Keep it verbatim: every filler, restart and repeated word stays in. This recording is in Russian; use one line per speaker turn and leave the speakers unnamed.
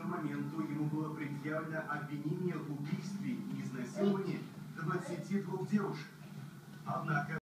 моменту ему было предъявлено обвинение в убийстве и изнасиловании двадцати двух девушек. Однако